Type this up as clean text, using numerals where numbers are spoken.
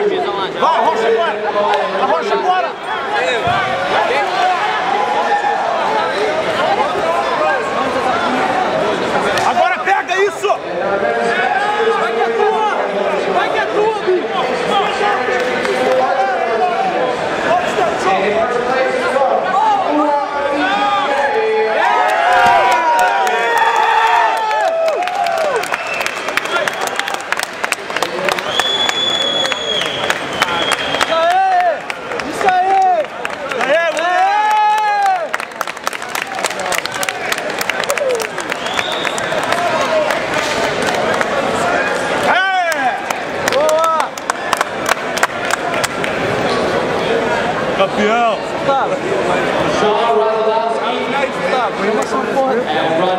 Vai, Rocha, embora! A Rocha, embora! Agora pega isso! Vai que é tua! Vai que é tua, bicho! Campeão! Tá, põe uma porra.